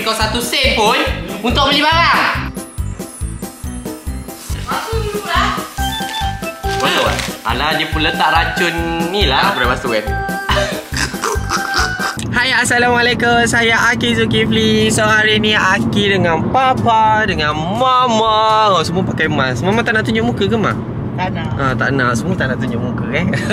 kau 1 sen pun untuk beli barang. Masuk dulu lah. Betul kan? Alah, dia pun letak racun ni lah. Aku dah masuk kan? Hai, Assalamualaikum. Saya Aki Zulkifli. So, hari ni Aki dengan Papa, dengan Mama. Oh, semua pakai mask. Mama tak nak tunjuk muka ke, Ma? Tak nak. Tak nak. Semua tak nak tunjuk muka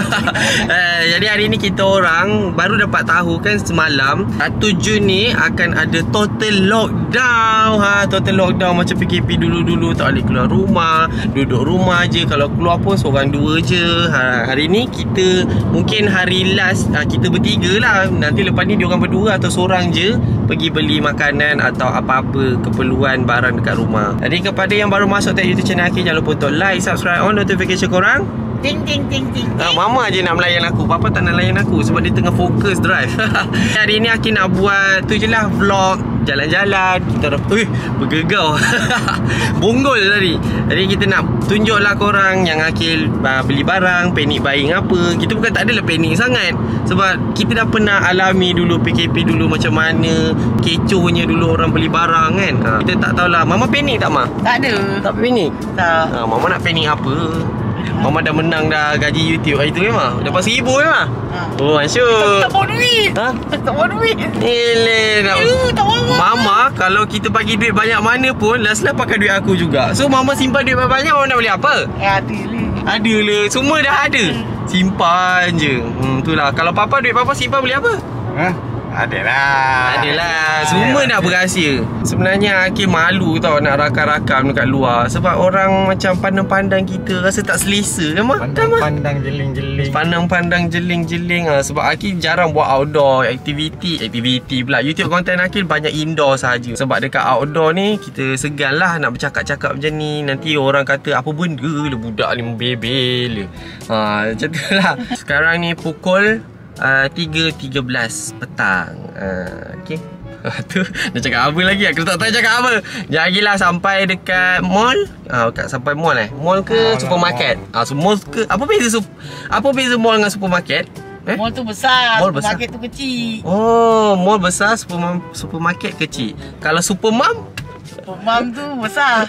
Jadi hari ni kita orang baru dapat tahu kan semalam 1 Jun ni akan ada total lockdown. Total lockdown macam PKP dulu-dulu. Tak boleh keluar rumah, duduk rumah je. Kalau keluar pun seorang dua je. Hari ni kita mungkin hari last kita bertiga lah. Nanti lepas ni diorang berdua atau seorang je pergi beli makanan atau apa-apa keperluan barang dekat rumah. Jadi kepada yang baru masuk kat YouTube channel Aki, jangan lupa untuk like, subscribe, on notification korang. Ting ting ting ting. Mama je nak melayan aku. Papa tak nak layan aku sebab dia tengah fokus drive. Hari ni Aki nak buat tu je lah, vlog jalan-jalan. Kita dah bergegau. Bonggol tadi. Jadi kita nak tunjuk lah korang yang Aki beli barang, panic buying apa. Kita bukan tak adalah panik sangat sebab kita dah pernah alami dulu PKP dulu macam mana kecohnya dulu orang beli barang kan. Kita tak tahulah. Mama panik tak, Ma? Tak ada. Tak panik? Tak. Mama nak panik apa? Mama dah menang dah gaji YouTube hari tu kan, Ma? Dapat RM1,000 kan, Ma? Oh, asyik. Tak bawa duit. Tak bawa duit. Nak... tak bawa. Mama, kalau kita bagi duit banyak mana pun, last pakai duit aku juga. So, Mama simpan duit banyak, Mama nak beli apa? Ada lah. Ada lah. Semua dah ada. Simpan je. Itulah. Kalau Papa duit Papa simpan beli apa? Adalah. Semua nak berahsia. Sebenarnya Aki malu tau nak rakam-rakam dekat luar sebab orang macam pandang-pandang kita rasa tak selesa kan, Ma? Pandang-pandang jeling-jeling. Pandang-pandang jeling-jeling sebab Aki jarang buat outdoor aktiviti pula. YouTube konten Aki banyak indoor saja. Sebab dekat outdoor ni kita segan lah nak bercakap-cakap macam ni. Nanti orang kata apa benda lah budak ni membebel. Macam tu lah. Sekarang ni pukul 3.13 petang. Okay. Tu nak cakap apa lagi? Aku tak tahu cakap apa. Jangan lagi lah sampai dekat mall. Sampai mall mall ke supermarket? Mall ke? Apa beza mall dengan supermarket? Mall tu besar, mall supermarket besar. tu kecil. Oh, mall besar, supermarket kecil. Kalau supermam? Mam tu besar.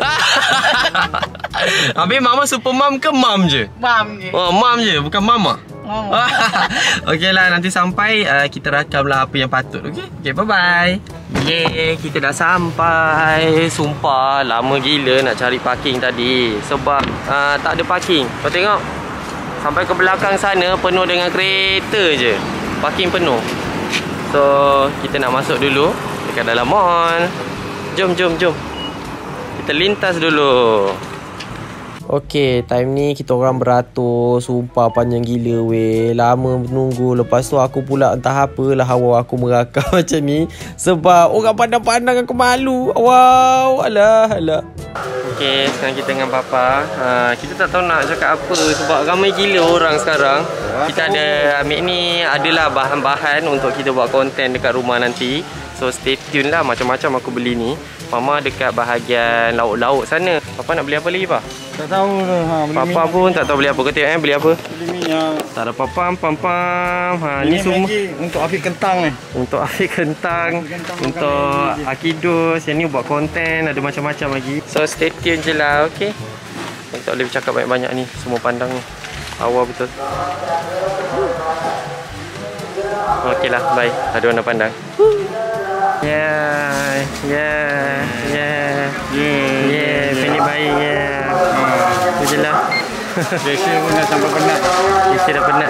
Habis Mama supermam ke mam je? Mam je. Oh, mam je, bukan mama. Mama. Okey lah, nanti sampai kita rakam lah apa yang patut. Okey, bye-bye. Yeay, kita dah sampai. Sumpah, lama gila nak cari parking tadi sebab tak ada parking. Kau tengok, sampai ke belakang sana penuh dengan kereta je. Parking penuh. So, kita nak masuk dulu dekat dalam mall. Jom. Kita lintas dulu. Okey, time ni kita orang beratur. Sumpah panjang gila weh. Lama menunggu. Lepas tu aku pula entah apalah hawa aku merakam macam ni sebab orang pandang-pandang aku malu. Wow, alah. Okey, sekarang kita dengan Papa. Kita tak tahu nak cakap apa sebab ramai gila orang sekarang. Kita ada ambil ni, adalah bahan-bahan untuk kita buat konten dekat rumah nanti. So stay tune lah, macam-macam aku beli ni. Mama dekat bahagian lauk-lauk sana. Papa nak beli apa lagi, Pa? Tak tahu lah. Papa pun tak tahu beli apa. Kau tengok beli apa? Beli minyak. Tak ada pam. Ni semua untuk Afiq kentang ni. untuk Afiq kentang, untuk Akidus. Yang ni buat konten, ada macam-macam lagi. So stay tune je lah, okey? Tak boleh bercakap banyak-banyak ni. Semua pandang ni. Awal betul. Okey lah, bye. Ada orang nak pandang. Yeah. Panic buying, tu je lah. Malaysia pun dah sampai penat. Malaysia dah penat.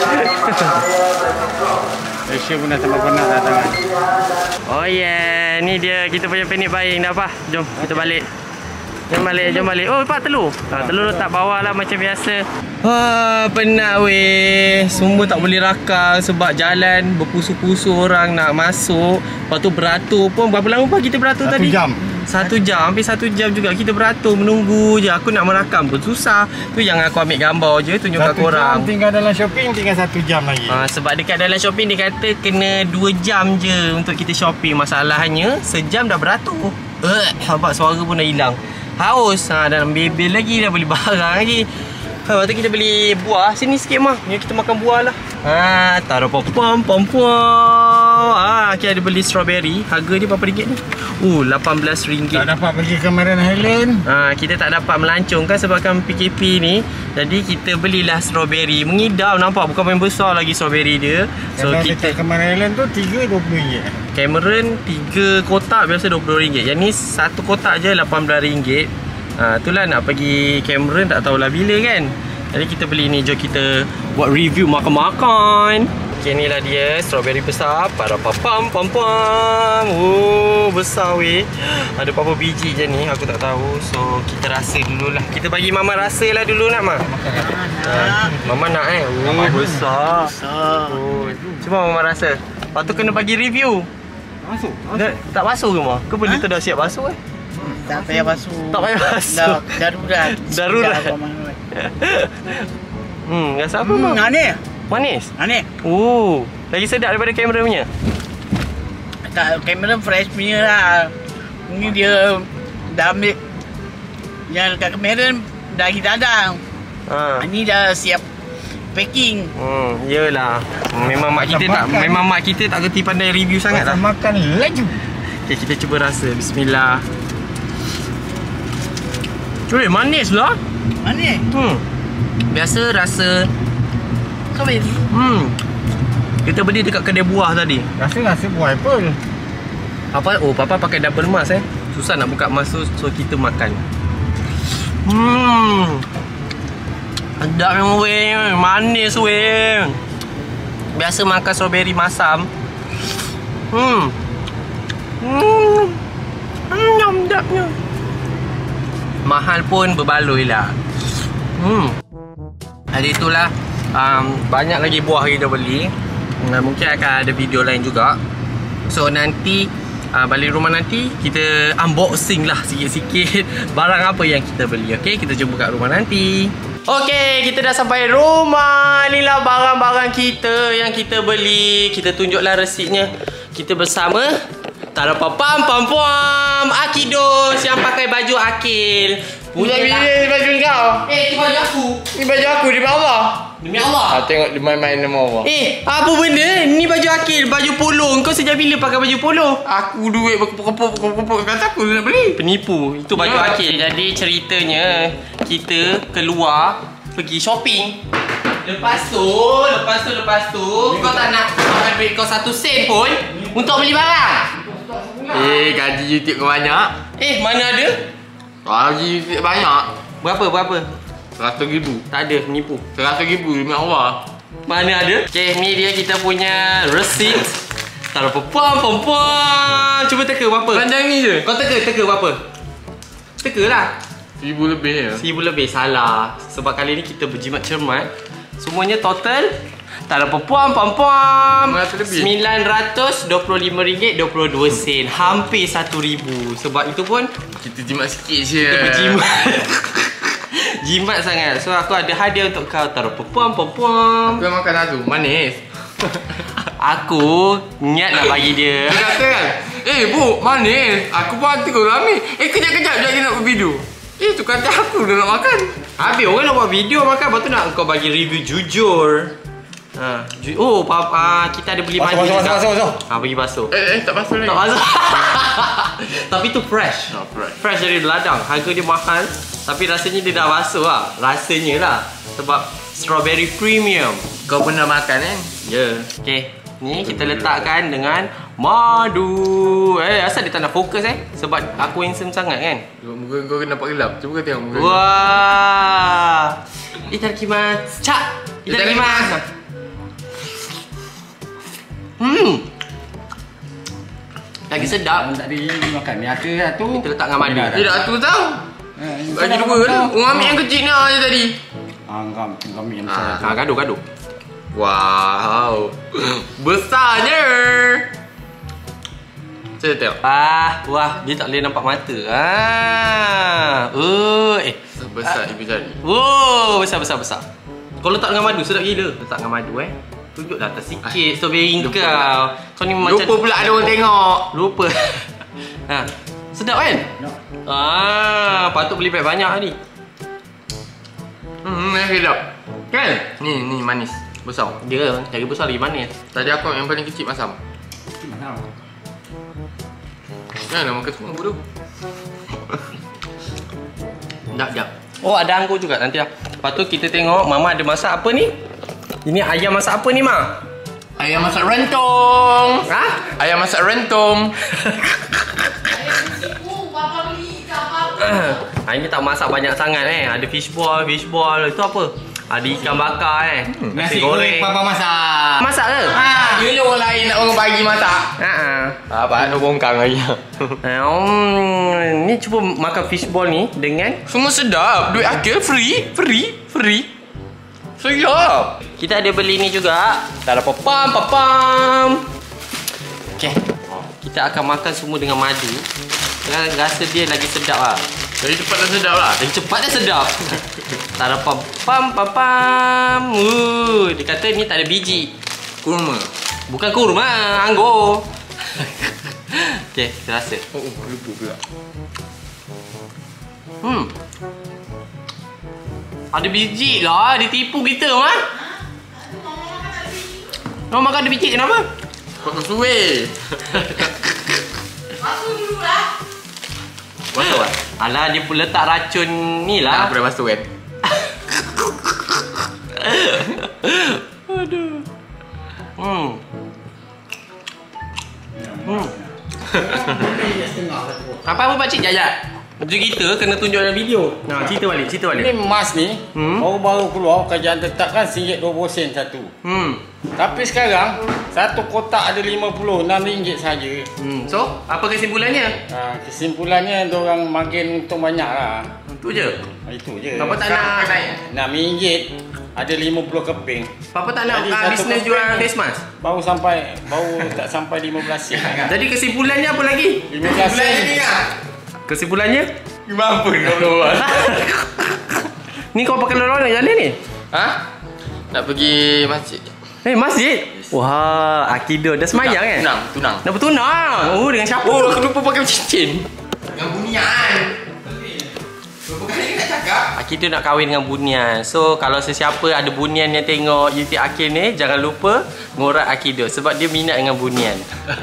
Malaysia pun dah sampai penat dah tangan. Oh yeah, ni dia kita punya panic buying dah, Pa. Jom kita balik. Jom balik. Oh, Pak, telur. Telur letak bawah lah macam biasa. Penat weh. Semua tak boleh rakam sebab jalan berpusu-pusu orang nak masuk. Lepas tu beratur pun. Berapa lama Pak kita beratur tadi? 1 jam. 1 jam. Hampir 1 jam juga kita beratur menunggu je. Aku nak merakam pun susah. Tu yang aku ambil gambar je tunjuk kat korang. 1 jam tinggal dalam shopping, tinggal 1 jam lagi. Sebab dekat dalam shopping dia kata kena 2 jam je untuk kita shopping. Masalahnya sejam dah beratur. Nampak suara pun dah hilang. Haus. Dalam bebel lagi. Dah beli barang lagi. Lepas tu kita beli buah. Sini sikit, Ma. Ni kita makan buah lah. Taruh pom-pom. Kita ada beli strawberry. Harga dia berapa ringgit ni? RM18. Tak dapat pergi ke Maran Highland. Kita tak dapat melancong kan sebabkan PKP ni. Jadi kita belilah strawberry. Mengidam nampak, bukan main besar lagi strawberry dia. So Kalau kita dekat ke Maran Highland tu 3 RM20. Cameron 3 kotak biasa RM20. Yang ni satu kotak je RM18. Itulah nak pergi Cameron tak tahulah bila kan. Jadi kita beli ni. Jom kita buat review makan-makan. Okay, inilah dia strawberry besar. Parapapam pam pam. Besar weh. Ada berapa biji je ni aku tak tahu. So kita rasa dululah. Kita bagi Mama rasa lah dulu nak Mak. Mama nak besar. Cuba Mama rasa. Lepas tu kena bagi review. Masuk. Tak basuh ke Mak? Ke benda tu dah siap basuh Tak payah basuh. Tak payah basuh. Darurat. Darurat. Rasa apa Mak? Aneh. Manis? Aneh. Lagi sedap daripada kamera punya. Tak, kamera fresh punya lah. Ni dia dah ambil. Yang dekat kamera dah kita ada. Ni dah siap packing. Yelah. Memang mak kita tak kerti pandai review sangat lah. Makan laju. Okay, kita cuba rasa. Bismillah. Cuy, manis lah. Aneh. Biasa rasa Strawberry. kita beli dekat kedai buah tadi. Rasa buah apple. Papa pakai double mask susah nak buka mask tu. So kita makan. Sedap yang weh. Manis weh. Biasa makan strawberry masam. Sedapnya. Mahal pun berbaloi lah. Jadi itulah. Banyak lagi buah kita beli. Mungkin akan ada video lain juga. So nanti balik rumah nanti kita unboxing lah sikit-sikit barang apa yang kita beli. Okay, kita jumpa kat rumah nanti. Okay, kita dah sampai rumah. Inilah barang-barang kita yang kita beli. Kita tunjuklah resitnya. Kita bersama Tarapapam pam pam Akidos yang pakai baju Akil. Ni baju kau. Itu baju aku. Ni baju aku di bawah. Demi Allah. Tengok dia main-main sama orang. Apa benda? Ni baju Akil, baju polo. Kau sejak bila pakai baju polo? Aku duit berkepuk-kepuk kata aku nak beli. Penipu. Itu baju Akil. Jadi ceritanya kita keluar pergi shopping. Lepas tu kau tak nak keluarkan duit kau 1 sen pun untuk beli barang. Gaji YouTube kau banyak. Mana ada? Gaji YouTube banyak. Berapa? 100,000. Tak ada, penipu. 100,000 demi Allah. Mana ada? Okay, ni dia kita punya receipt. Taruh pom-pom. Cuba teka berapa? Panjang ni je. Kau teka berapa? Teka lah. 1,000 lebih ya. 1,000 lebih. Salah. Sebab kali ni kita berjimat cermat. Semuanya total taruh pom-pom. RM925.22. Hampir 1,000. Sebab itu pun Kita jimat sikit je. kita berjimat. Jimat sangat. So aku ada hadiah untuk kau. Taruh pom-pom. Aku yang makan satu. Manis. Aku niat nak bagi dia. Dia kata kan, bu, manis. Aku pun hati kau ambil. Kejap-kejap dia nak buat video. Tu kata aku dah nak makan. Habis orang nak buat video makan. Lepas tu nak kau bagi review jujur. Papa, kita ada beli madu juga. Basuh. Bagi basuh. Tak basuh lagi. Tak basuh. Tapi tu fresh. Fresh dari ladang. Harga dia mahal. Tapi rasanya dia dah basuh lah. Rasanya lah. Sebab strawberry premium. Kau pernah makan kan? Ya. Okay. Ni kita letakkan dengan madu. Asal dia tak nak fokus sebab aku handsome sangat kan. Muka kau nampak gelap. Cuba kau tengok muka. Wah. Itadakimasu. Itadakimasu. Lagi sedap. Tadi makan ni ada tu. Kita letak dengan madu. Tidak aku tahu. Bagi dua tu. Orang ambil yang kecil ni aja tadi. Kau ambil yang besar. Gaduh. Wow. Besarnya. Saya tengok. Wah, dia tak boleh nampak mata. Besar ibu jari. Besar. Kau letak dengan madu, sedap gila. Letak dengan madu tunjuklah atas sikit strawberry kau. Kau ni macam lupa pula ada orang tengok. Lupa. Sedap kan? Patut beli banyak ni. Sedap. Kan? Ni manis. Besar. Dia cari besar lagi manis. Tadi aku yang paling kecil masam. Jangan makan semua bodoh. Sekejap. Oh, ada anggur juga nanti lah. Lepas tu kita tengok Mama ada masak apa ni? Ini ayam masak apa ni, Ma? Ayam masak rentong. Ha? Ayam masak rentong. Ini tak masak banyak sangat Ada fishball. Itu apa? Ada ikan bakar Nasi goreng Papa masak. Masak ke? You orang lain nak orang bagi masak. Apa nak bongkang lagi. Ni cuba makan fishball ni dengan Semua sedap. Duit akhir free. Sedap. kita ada beli ni juga. Tak ada papam. Okay. Kita akan makan semua dengan madu. Rasa dia lagi sedap lah. Jadi cepat dan sedap lah. Lagi cepat dan sedap. Tak ada papam. Dia kata ni tak ada biji. Kurma. Bukan kurma, anggur. Okay, kita rasa. Lupa pula. Ada biji lah, dia tipu kita mah. Mama makan ada biji kenapa? Kau sesuai. Masuk dulu lah. Masuk lah. Alah, dia pun letak racun ni lah. Apa dah masuk kan? Aduh. Apa pakcik jajak? Macam kita kena tunjuk dalam video. Nah, cerita balik. Ini emas ni baru-baru keluar kerajaan tetapkan RM1.20 satu. Tapi sekarang satu kotak ada 50, RM6 saja. So, apa kesimpulannya? Kesimpulannya diorang makin untung banyak lah. Itu je. Itu je. Papa tak nak RM6 ada 50 keping. Papa tak nak Jadi, satu bisnes keping jual face mask. Baru tak sampai 15 sen. Jadi kesimpulannya apa lagi? 15 sen. Kesimpulannya? Mampu kau keluar. Ni kau pakai lorong nak jalan ni? Nak pergi masjid. Masjid? Wah, akidah. Dah semayang Tunang. Dah bertunang? Dengan siapa? Aku lupa pakai cincin. Dengan bunian. Berapa kali nak cakap? Akidah nak kahwin dengan bunian. So, kalau sesiapa ada bunian yang tengok YouTube Akid ni, jangan lupa ngorak Akidah. Sebab dia minat dengan bunian.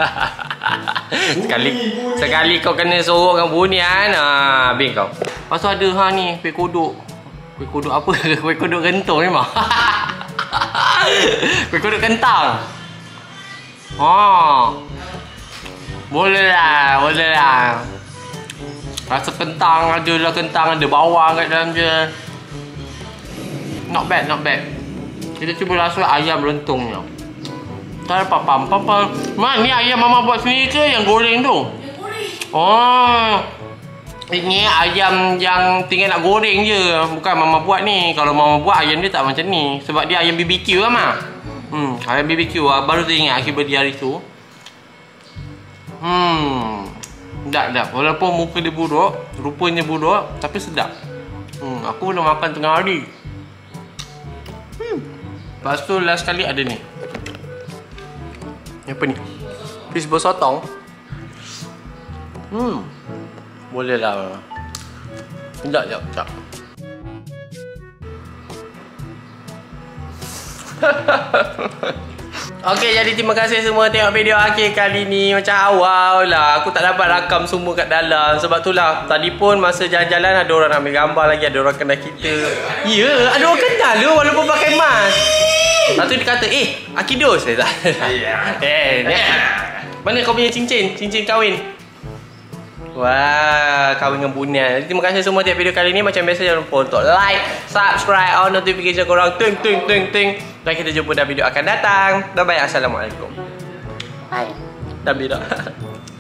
Sekali kau kena sorok dengan bunian, habis kau. Lepas tu ada ni, kuih kodok. Kuih kodok apa? Kuih kodok gentong memang. Kuih kodok kentang. Boleh lah. Rasa kentang ada bawang kat dalam dia. Not bad. Kita cuba rasa ayam rentongnya. Tak ada pam. Ni ayam Mama buat sendiri ke yang goreng tu? Yang goreng. Ini ayam yang tinggal nak goreng je. Bukan Mama buat ni. Kalau Mama buat ayam dia tak macam ni. Sebab dia ayam BBQ lah, Ma. Ayam BBQ lah. Baru teringat akhir beli hari tu. Sedap. Walaupun muka dia buruk, rupanya buruk, tapi sedap. Aku belum makan tengah hari. Lepas tu last kali ada ni. Apa ni? Fishball sotong. Boleh lah. Sekejap. Okey, jadi terima kasih semua tengok video akhir kali ni. Macam awal lah, aku tak dapat rakam semua kat dalam. Sebab tu lah, tadi pun masa jalan-jalan ada orang nak ambil gambar lagi. Ada orang kenal kita. Ya, ada orang kenal lu walaupun pakai mask. Lepas tu dia kata, Akidah. Saya tak. Mana kau punya cincin? Cincin kahwin. Wah, kahwin dengan bunian. Jadi terima kasih semua tengok video kali ni. Macam biasa jangan lupa untuk like, subscribe, on notification korang. Ting. Dan kita jumpa dalam video akan datang. Bye bye. Assalamualaikum. Bye. Dah beda.